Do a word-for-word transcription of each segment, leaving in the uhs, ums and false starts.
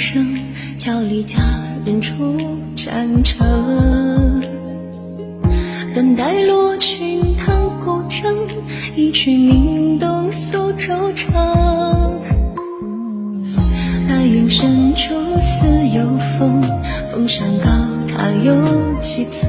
声，叫离家人出战场。粉黛罗裙弹古筝，一曲鸣动苏州城。白云深处似有风，峰山高它有几层。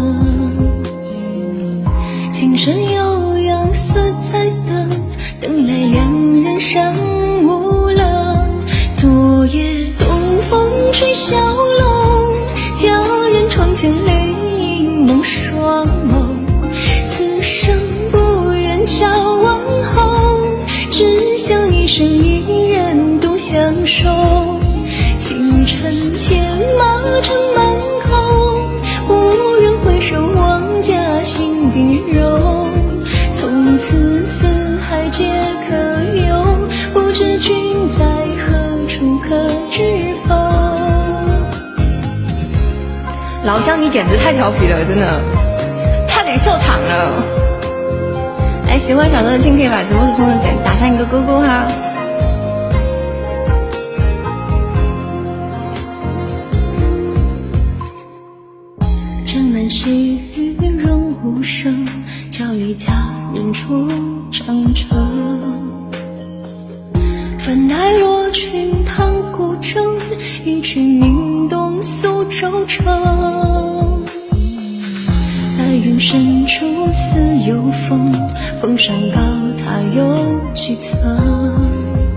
琴声悠扬似在等，等来两人上无棱。昨夜东风吹小楼，佳人窗前泪映梦双眸。此生不愿交往后，只想一生一人独相守。清晨牵马城门口，无人回首望家心底柔。从此四海皆可游，不知君在何处可知否。 老姜你简直太调皮了，真的差点笑场了。哎，喜欢小哥的亲可以把直播时中的点打上一个勾勾哈。 城南细雨润无声，叫离家人出长城。粉黛罗裙弹古筝，一曲鸣动苏州城。白云深处似有风，峰山高它有几层。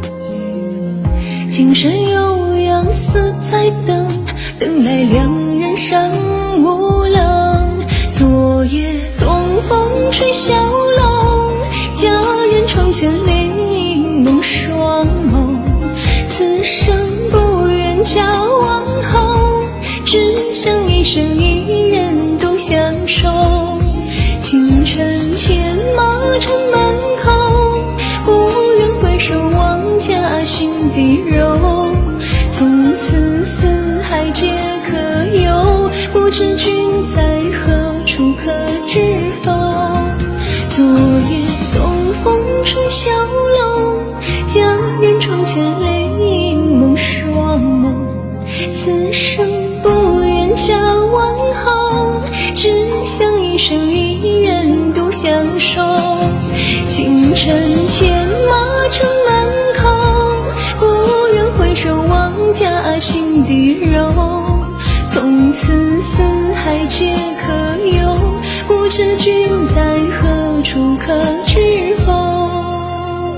琴声悠扬似在等，等来两人上无棱。昨夜东风吹小楼，佳人窗前泪映梦双眸。此生不愿交往后，只想一生一人独相守。清晨牵马城门口，无人回首望家心底柔。从此四海皆可游，不知君在何处可知否。昨夜东风吹小楼，佳人窗前泪映梦双眸。此生不愿交往后，只想一生一人独相守。清晨牵马城门口，无人回首望家心底柔。从此四海皆可游，不知君在何处可知否。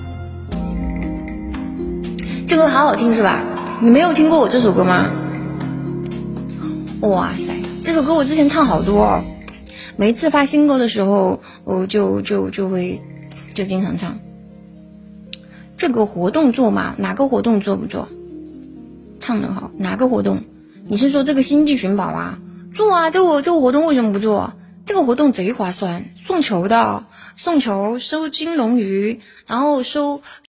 这歌好好听是吧？你没有听过我这首歌吗？哇塞，这首歌我之前唱好多哦，每一次发新歌的时候，我就就就会就经常唱。这个活动做嘛，哪个活动做不做？唱得好，哪个活动？你是说这个星际寻宝啊？做啊，这个这个活动为什么不做？这个活动贼划算，送球的，送球收金龙鱼，然后收